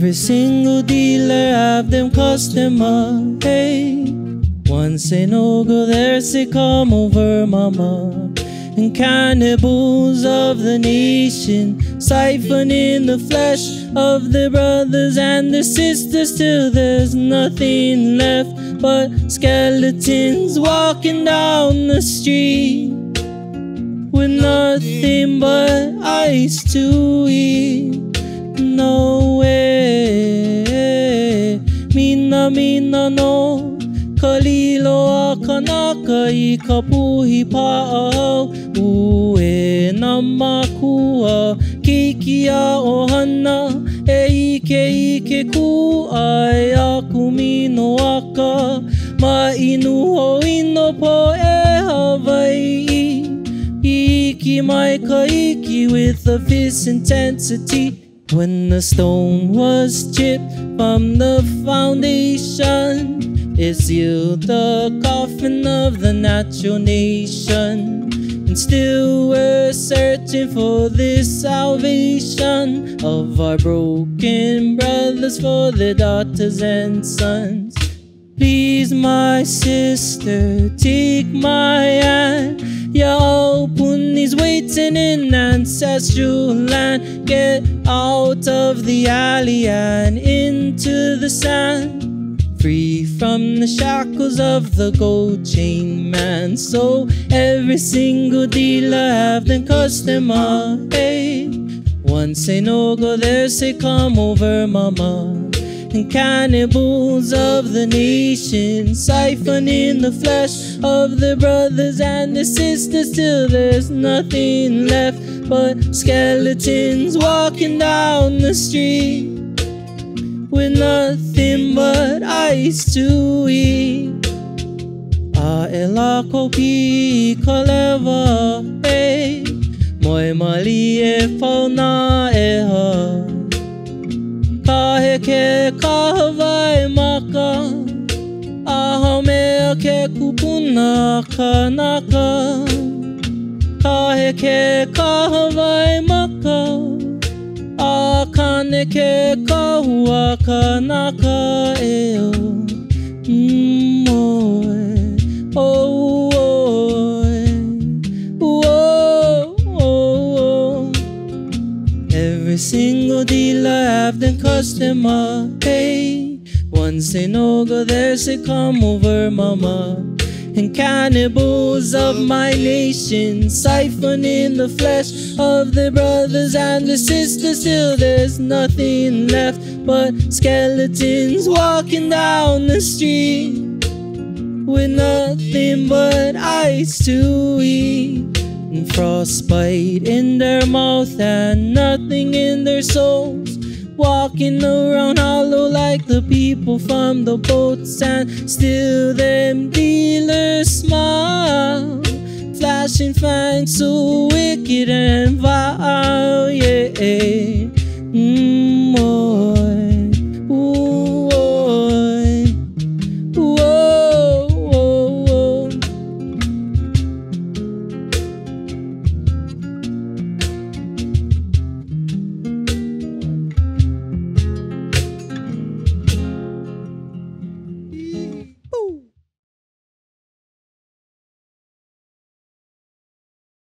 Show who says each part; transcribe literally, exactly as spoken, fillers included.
Speaker 1: Every single dealer have them customer. Hey, one say no go there, say come over, mama. And cannibals of the nation, siphoning the flesh of their brothers and their sisters till there's nothing left but skeletons walking down the street with nothing but ice to eat. No way, mina mina no kalilo akanaka I kapuhi pa'au ue na makua kikia ohana e ike ike kuai aku mino aka ma inu ho ino po e Hawaii iki mai ka iki with a fierce intensity. When the stone was chipped from the foundation, it sealed the coffin of the natural nation. And still we're searching for this salvation of our broken brothers, for their daughters and sons. Please, my sister, take my hand. Yaopunni's waiting in ancestral land. Get out of the alley and into the sand, free from the shackles of the gold chain man. So every single dealer have them customer. Hey, one say no go there, say come over, mama. And cannibals of the nation, siphoning the flesh of their brothers and their sisters till there's nothing left but skeletons walking down the street with nothing but ice to eat. A elako pi kaleva, hey, moi mali e fauna e ha. Ka heke ka Hawaii maka, aha mea ke kupuna kanaka. Ka heke ka Hawaii maka, a kane ke ka hua kanaka e o. Mm, oh, oh, oh, oh, oh. Every single dealer have them customer. Hey, one say no go there, say come over, mama. And cannibals of my nation, siphoning the flesh of their brothers and their sisters till there's nothing left but skeletons walking down the street with nothing but ice to eat. And frostbite in their mouth and nothing in their souls, walking around hollow like the people from the boats. And still them dealers smile, flashing fangs so wicked and vile, yeah. Mm, oh.